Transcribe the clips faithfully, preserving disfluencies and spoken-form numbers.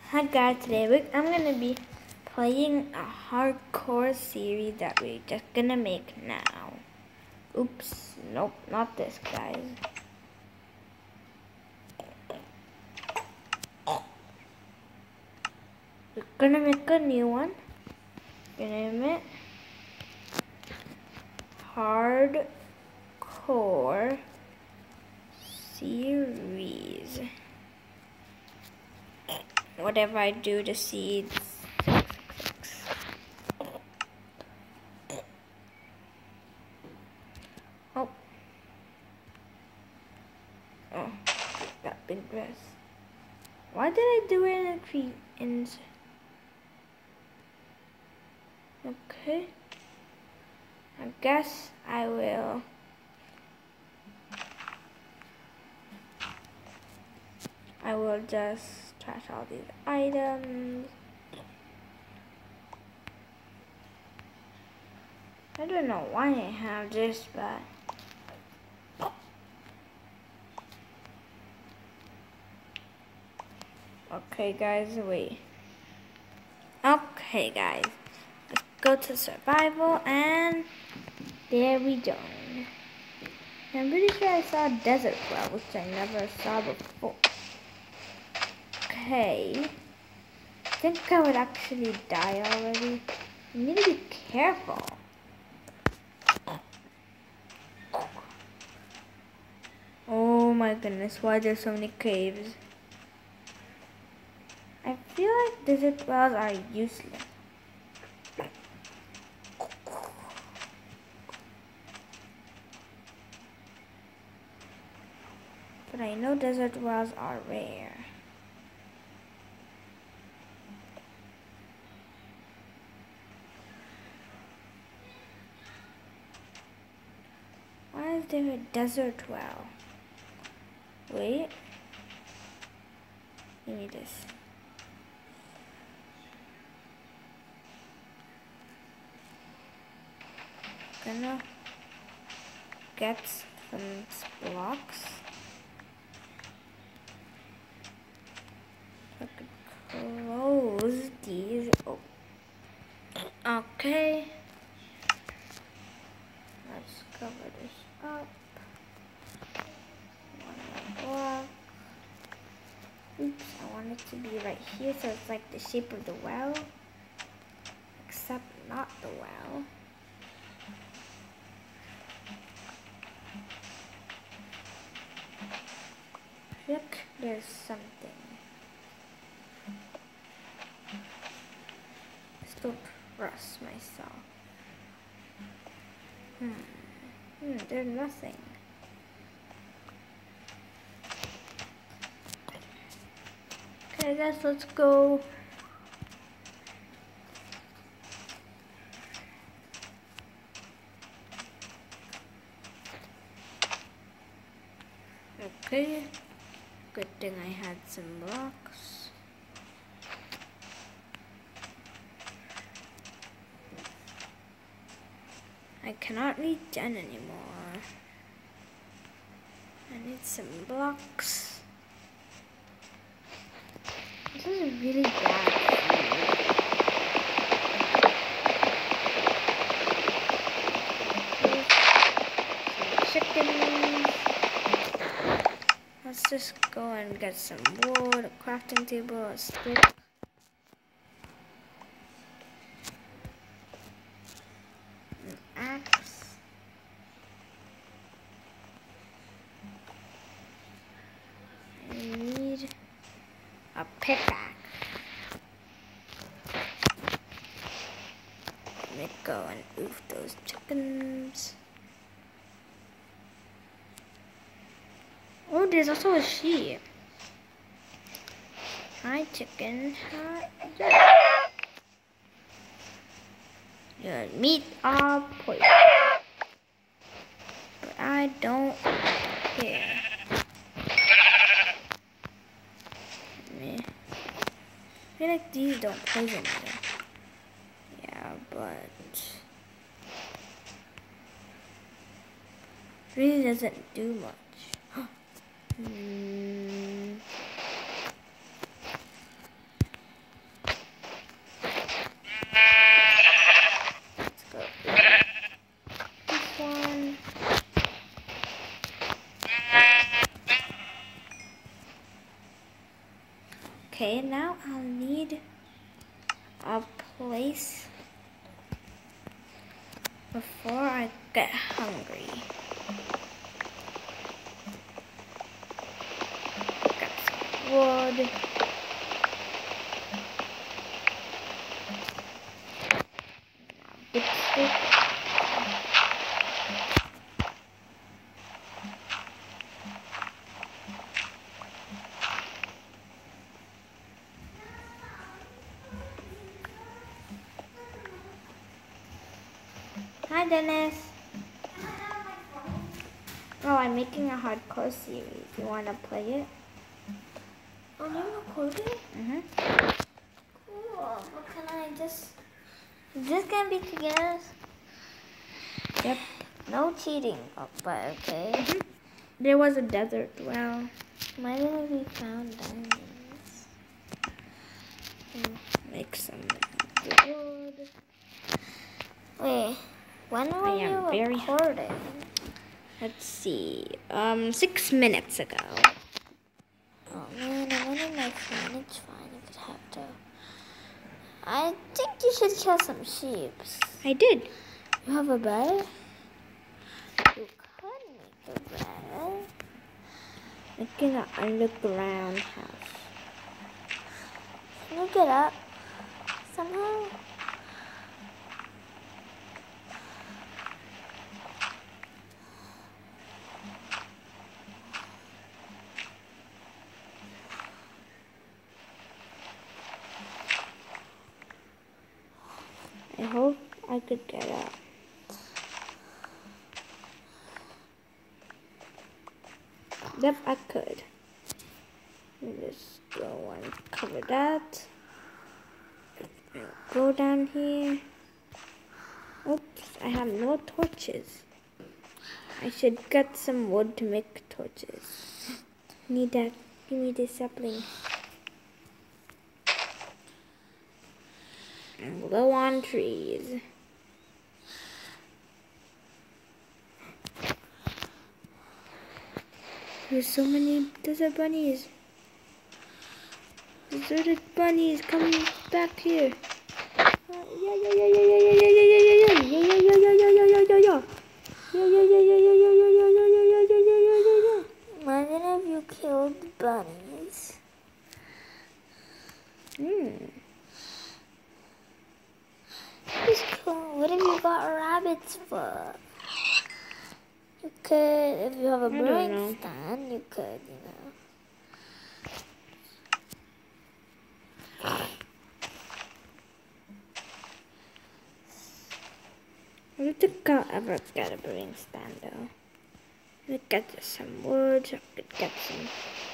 Hi guys, today we, I'm gonna be playing a hardcore series that we're just gonna make now. Oops, nope, not this guys. We're gonna make a new one. We're gonna name it Hardcore Series. Whatever I do to seeds. Oh. Oh, that big dress. Why did I do it in a tree? In okay. I guess I will. I will just trash all these items. I don't know why I have this, but okay guys, wait. Okay guys, let's go to survival, and there we go. I'm pretty sure I saw a desert well, which I never saw before. Okay, I think I would actually die already. You need to be careful. Oh my goodness, why are there so many caves? I feel like desert wells are useless. But I know desert wells are rare. Why is there a desert well? Wait. Give me this. Gonna get some blocks. I could close these. Oh. Okay. Let's cover this up. One more block. Oops, I want it to be right here so it's like the shape of the well. Except not the well. Look, there's something. Still trust myself. Hmm. Hmm, there's nothing. Okay, I guess let's go. Okay. Good thing I had some blocks. I cannot read Jen anymore. I need some blocks. This is really bad food. Chickens. Let's just go and get some wood, a crafting table, a stick. An axe. I need a pickaxe. Let me go and oof those chickens. Oh, there's also a sheep. Hi, chicken. Hi. Your meat are poison. But I don't care. I feel like these don't poison me. Yeah, but really doesn't do much. hmm. Okay, now I'll need a place before I get hungry. Got some wood. Big stick. Hi, Dennis. Oh, I'm making a hardcore series. You want to play it? Oh, you're recording? Mm-hmm. Cool. But can I just... Is this gonna be together? Yep. No cheating. Oh, but okay. Mm-hmm. There was a desert well. Why didn't we found diamonds? Make some wood. Wait, when I were am you very recording? Let's see. Um, six minutes ago. Oh man, I'm on my phone. It's fine. You could have to. I think you should kill some sheep. I did. You have a bed? You could make a bed. Making an underground house. Can you get up somehow? I hope I could get up. Yep, I could. Just go and cover that. Go down here. Oops, I have no torches. I should get some wood to make torches. Need that. Give me the sapling. I'm low on trees. There's so many desert bunnies. Deserted bunnies coming back here. Yeah, yeah, yeah, yeah, yeah, yeah, yeah, yeah, yeah, yeah, yeah, yeah, yeah, yeah, yeah, yeah, yeah, yeah, yeah. Yeah, yeah, yeah, yeah, yeah, yeah, yeah, yeah, yeah, yeah, yeah, yeah, yeah, yeah, yeah. Imagine if you killed bunnies. Hmm. That's cool. What if you got rabbits for? You could, if you have a I don't brewing know. stand, you could, you know. I don't think I'll ever get a brewing stand though. I could get some wood. I could get some.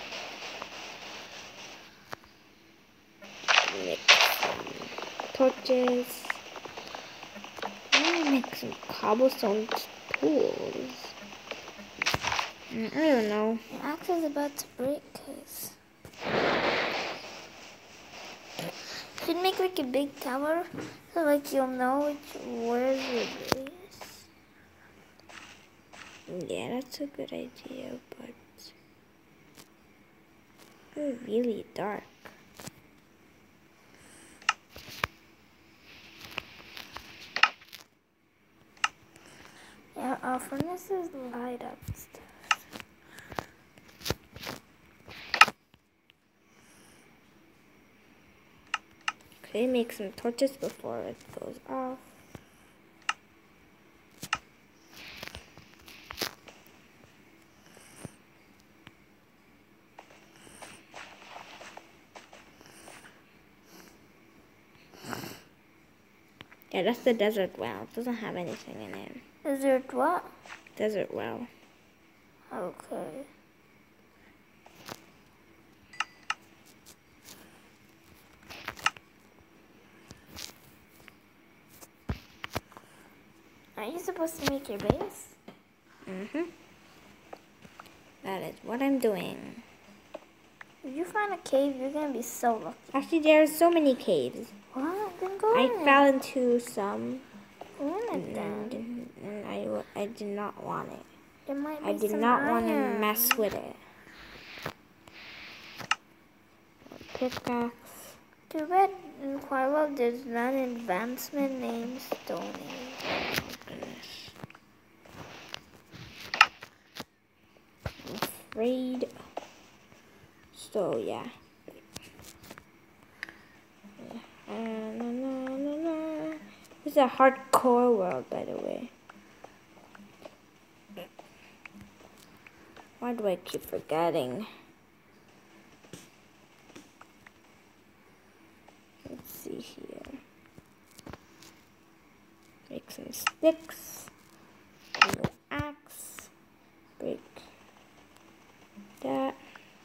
Make some torches. I'm gonna make some cobblestone tools. Mm, I don't know. Your axe is about to break, cause you should make like a big tower, so like you'll know which where's your base. Yeah, that's a good idea, but it's really dark. Yeah, our furnaces light up stuff. Okay, make some torches before it goes off. Yeah, that's the desert well. It doesn't have anything in it. Desert what? Desert well. Okay. Are you supposed to make your base? Mm-hmm. That is what I'm doing. If you find a cave, you're gonna be so lucky. Actually, there are so many caves. What? Then go I in fell into some, it. Go in it and, then. and I, w- I did not want it. There might be I did some not want to iron. mess with it. pickaxe. Too bad in Quirrell there's not an advancement named Stone Age. Oh goodness. I'm afraid. So yeah. yeah. Uh, no, no, no, no. This is a hardcore world, by the way. Why do I keep forgetting? Let's see here. Make some sticks. A little axe. Break that.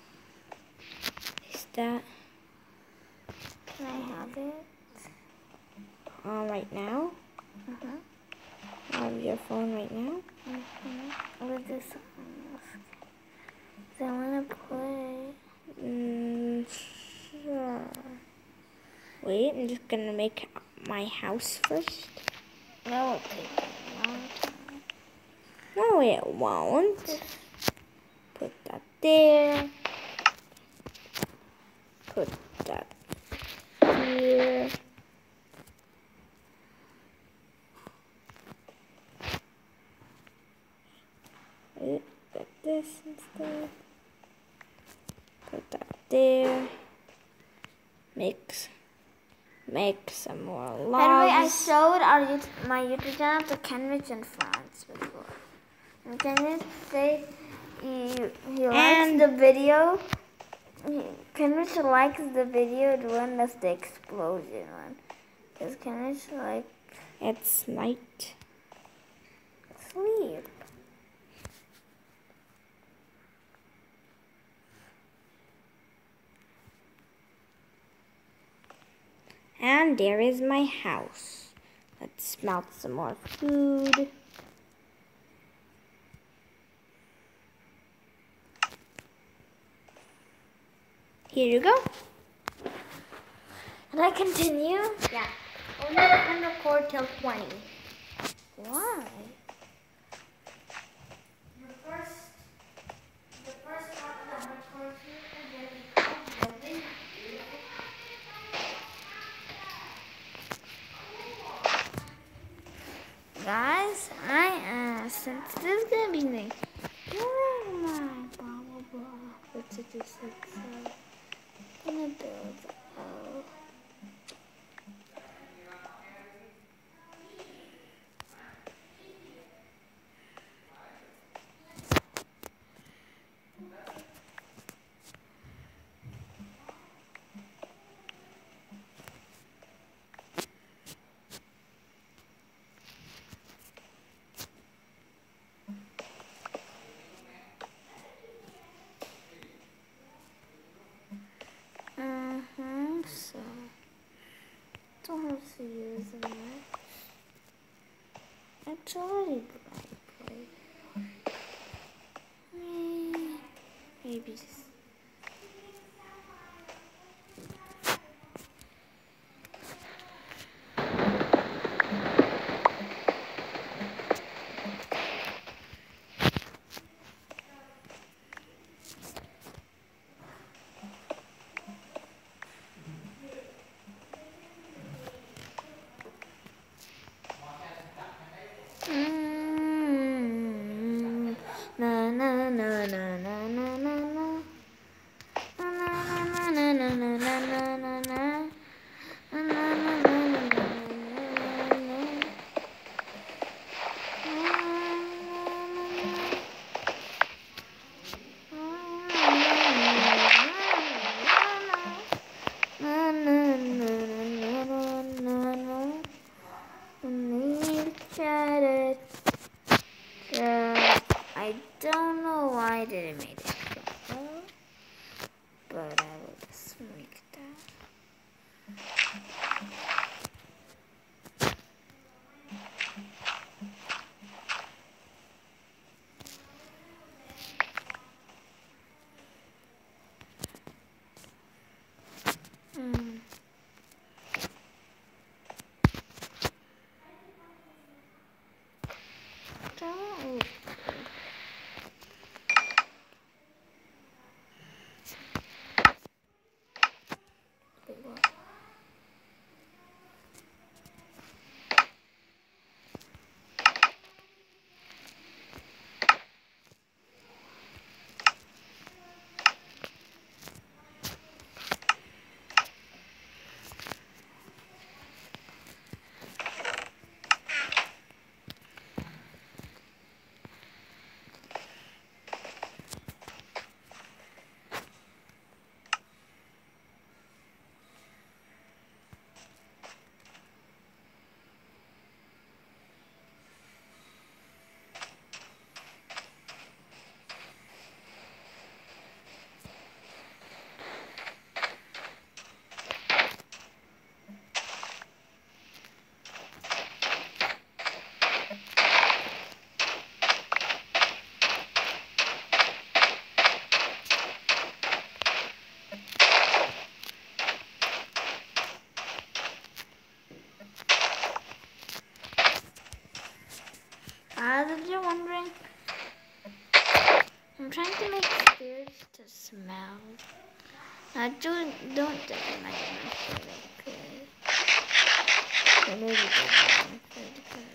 Is that? Can I have it? Uh, right now? Uh-huh. On your phone right now? Mm-hmm. With this one. I want to play. Mm, sure. Wait, I'm just gonna make my house first. That will take a long time. No, it won't. Put that there. Put that here. Wait, put this instead. Put that there. Mix. Make some more logs. By the way, I showed our YouTube, my YouTube channel to Kenrich and France before. And Kenrich say he, he likes And- the video. He, Kenrich likes the video, the one that's the explosion one. Because Kenrich like It's night. sleep. And there is my house. Let's smelt some more food. Here you go. Can I continue? Yeah. Only I can record till twenty. Why? The first, the first part of the record and then we come Guys, I uh since this is gonna be me. Where am I? Blah blah blah. What's it just like so? I'm gonna build oh. Mm-hmm, so don't have to use them much. It's already black. Maybe just Mm, na na na na na na na na. Na na na na na na na na na na. Na na na na na na I don't know why I didn't make it proper, but I will just make that. Mm. Mm. I don't, don't take my method, okay? I know you take my method, because...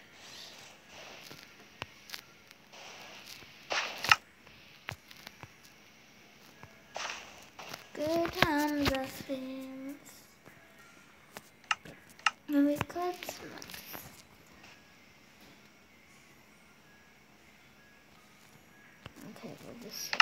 Good times are things. And we got smacks. Okay, well this is...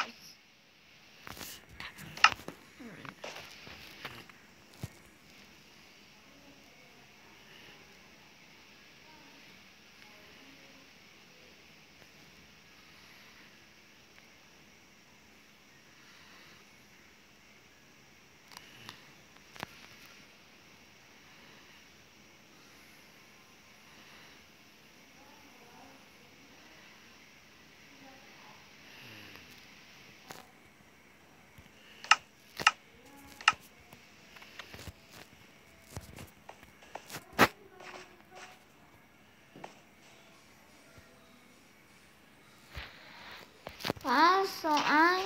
Ah, so I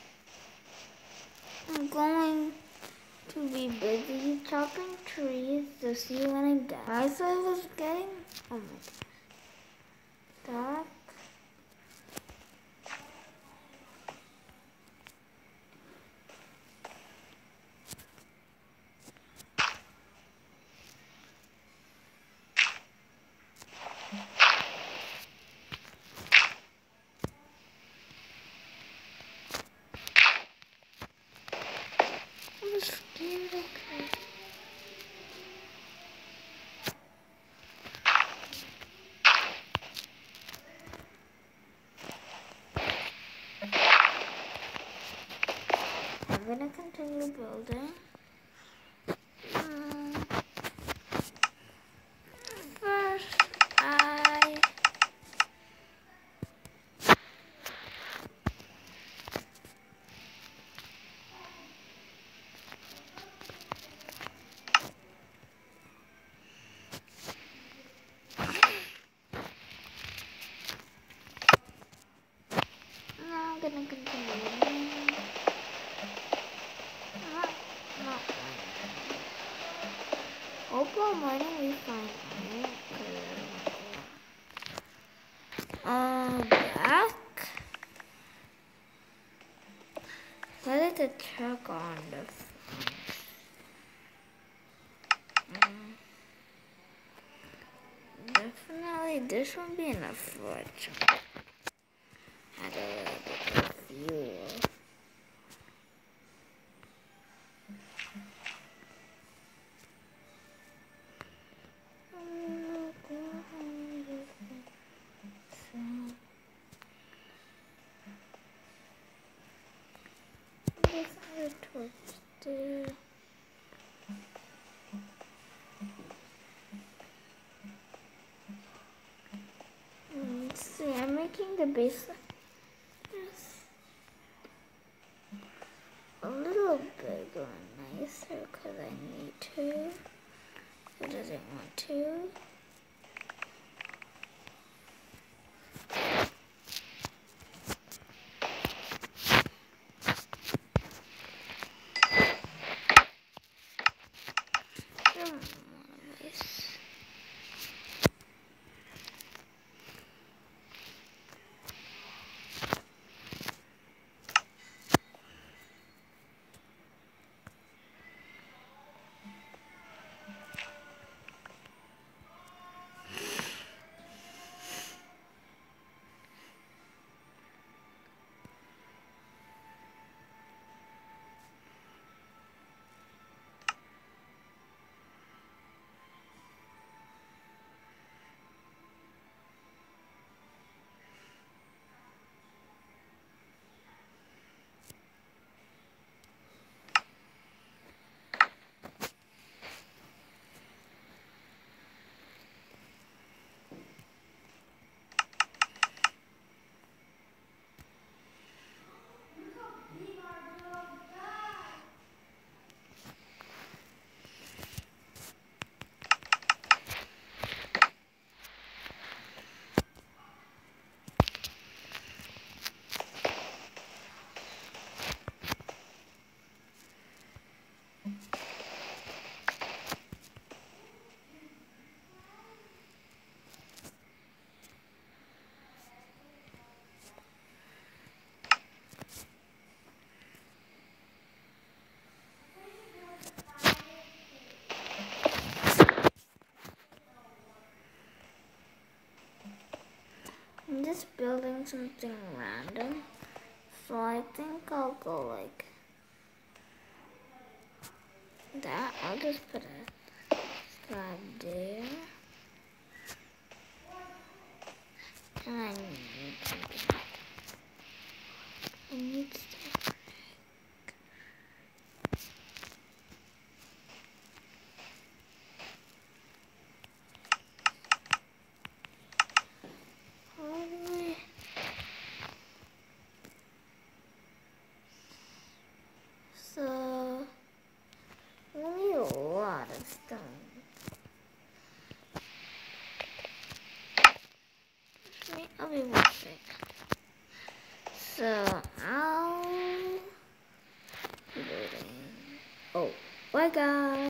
am going to be busy chopping trees to see when I'm done. I saw it was getting, oh my god, dark. I'm scared, okay. I'm gonna continue building. Um, first, I now I'm gonna continue. Not, not Opal morning we find iron. Uh, back. Let it check on the front. Mm. Definitely, this won't be enough for a jump. Had a little bit of fuel. This other torch too. Let's see, I'm making the base yes, a little bigger and nicer because I need to. Who doesn't want to? building something random. So I think I'll go like that. I'll just put a slab there. And I need something. I need stuff. So, we need a lot of stone. Okay, I'll be right back. So, I'll... Oh, bye guys.